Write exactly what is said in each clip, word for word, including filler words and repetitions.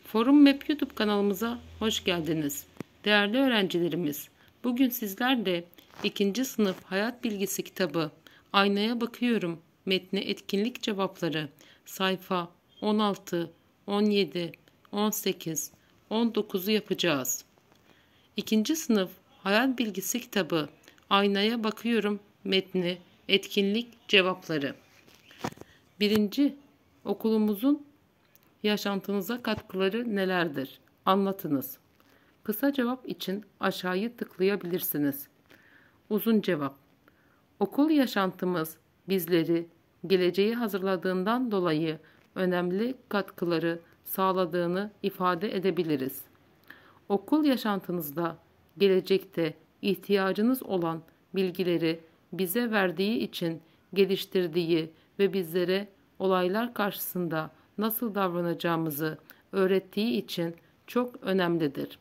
Forum Map YouTube kanalımıza hoş geldiniz. Değerli öğrencilerimiz, bugün sizlerle ikinci sınıf Hayat Bilgisi kitabı Aynaya Bakıyorum metni etkinlik cevapları sayfa on altı, on yedi, on sekiz, on dokuzu yapacağız. İkinci sınıf Hayat Bilgisi kitabı Aynaya Bakıyorum metni etkinlik cevapları. Birinci, okulumuzun yaşantınıza katkıları nelerdir? Anlatınız. Kısa cevap için aşağıyı tıklayabilirsiniz. Uzun cevap. Okul yaşantımız bizleri geleceği hazırladığından dolayı önemli katkıları sağladığını ifade edebiliriz. Okul yaşantınızda gelecekte ihtiyacınız olan bilgileri bize verdiği için geliştirdiği ve bizlere olaylar karşısında nasıl davranacağımızı öğrettiği için çok önemlidir.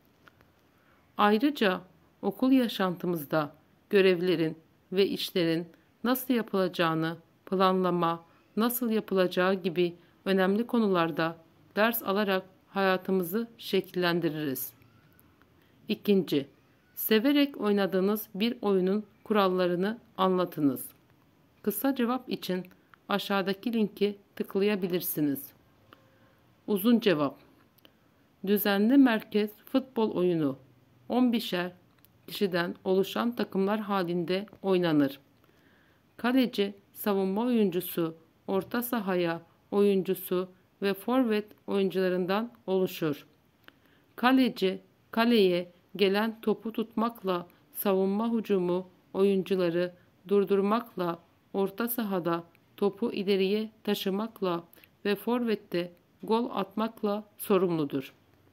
Ayrıca okul yaşantımızda görevlerin ve işlerin nasıl yapılacağını planlama, nasıl yapılacağı gibi önemli konularda ders alarak hayatımızı şekillendiririz. İkinci, severek oynadığınız bir oyunun kurallarını anlatınız. Kısa cevap için aşağıdaki linki tıklayabilirsiniz. Uzun cevap. Düzenli merkez futbol oyunu on beşer kişiden oluşan takımlar halinde oynanır. Kaleci, savunma oyuncusu, orta sahaya oyuncusu ve forvet oyuncularından oluşur. Kaleci, kaleye gelen topu tutmakla, savunma hücumu oyuncuları durdurmakla, orta sahada topu ileriye taşımakla ve forvette gol atmakla sorumludur.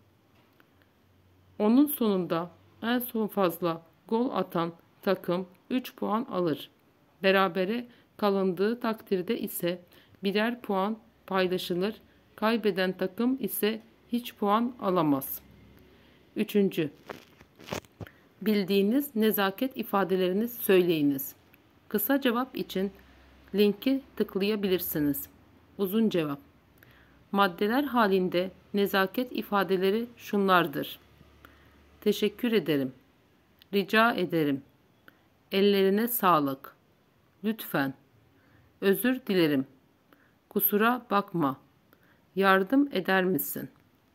Onun sonunda en son fazla gol atan takım üç puan alır. Berabere kalındığı takdirde ise birer puan paylaşılır. Kaybeden takım ise hiç puan alamaz. Üçüncü. Bildiğiniz nezaket ifadelerini söyleyiniz. Kısa cevap için linki tıklayabilirsiniz. Uzun cevap. Maddeler halinde nezaket ifadeleri şunlardır: teşekkür ederim, rica ederim, ellerine sağlık, lütfen, özür dilerim, kusura bakma, yardım eder misin?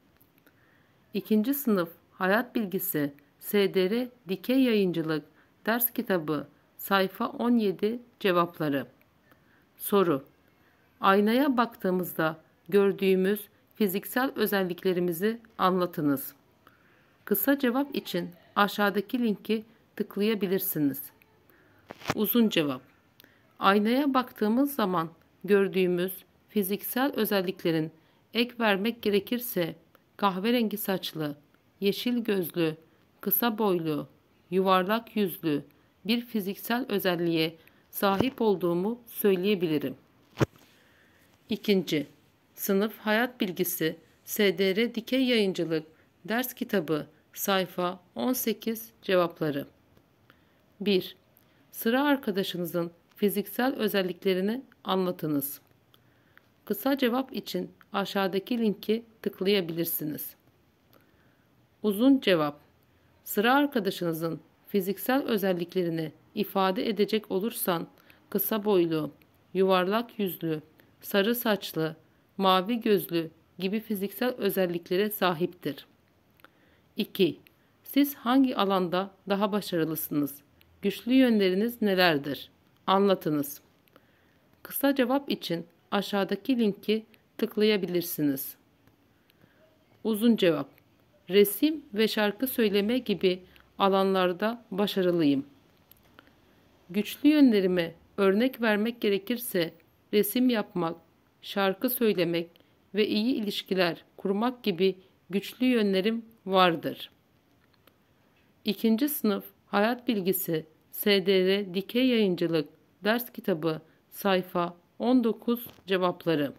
İkinci sınıf Hayat Bilgisi S D R Dikey Yayıncılık Ders Kitabı sayfa on yedi cevapları. Soru: Aynaya baktığımızda gördüğümüz fiziksel özelliklerimizi anlatınız. Kısa cevap için aşağıdaki linki tıklayabilirsiniz. Uzun cevap. Aynaya baktığımız zaman gördüğümüz fiziksel özelliklerin ek vermek gerekirse kahverengi saçlı, yeşil gözlü, kısa boylu, yuvarlak yüzlü bir fiziksel özelliğe sahip olduğumu söyleyebilirim. İkinci sınıf Hayat Bilgisi S D R Dikey Yayıncılık Ders Kitabı sayfa on sekiz cevapları. bir. Sıra arkadaşınızın fiziksel özelliklerini anlatınız. Kısa cevap için aşağıdaki linki tıklayabilirsiniz. Uzun cevap. Sıra arkadaşınızın fiziksel özelliklerini ifade edecek olursan kısa boylu, yuvarlak yüzlü, sarı saçlı, mavi gözlü gibi fiziksel özelliklere sahiptir. iki. Siz hangi alanda daha başarılısınız? Güçlü yönleriniz nelerdir? Anlatınız. Kısa cevap için aşağıdaki linki tıklayabilirsiniz. Uzun cevap. Resim ve şarkı söyleme gibi alanlarda başarılıyım. Güçlü yönlerime örnek vermek gerekirse resim yapmak, şarkı söylemek ve iyi ilişkiler kurmak gibi güçlü yönlerim vardır. İkinci sınıf Hayat Bilgisi S D R Dikey Yayıncılık Ders Kitabı sayfa on dokuz cevapları.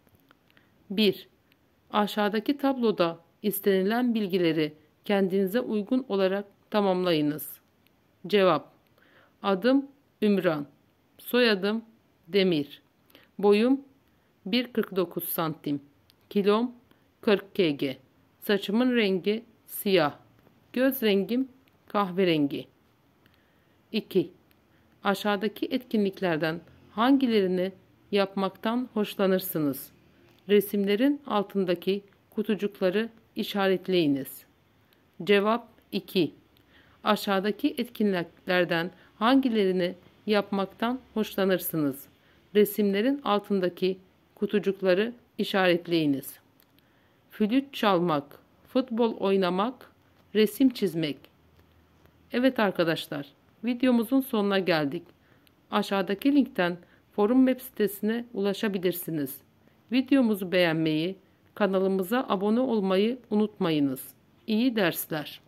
bir. Aşağıdaki tabloda istenilen bilgileri kendinize uygun olarak tamamlayınız. Cevap: Adım Ümran, soyadım Demir, boyum bir kırk dokuz santim, kilom kırk kilogram. Saçımın rengi siyah. Göz rengim kahverengi. iki. Aşağıdaki etkinliklerden hangilerini yapmaktan hoşlanırsınız? Resimlerin altındaki kutucukları işaretleyiniz. Cevap iki. Aşağıdaki etkinliklerden hangilerini yapmaktan hoşlanırsınız? Resimlerin altındaki kutucukları işaretleyiniz. Flüt çalmak, futbol oynamak, resim çizmek. Evet arkadaşlar, videomuzun sonuna geldik. Aşağıdaki linkten forum web sitesine ulaşabilirsiniz. Videomuzu beğenmeyi, kanalımıza abone olmayı unutmayınız. İyi dersler.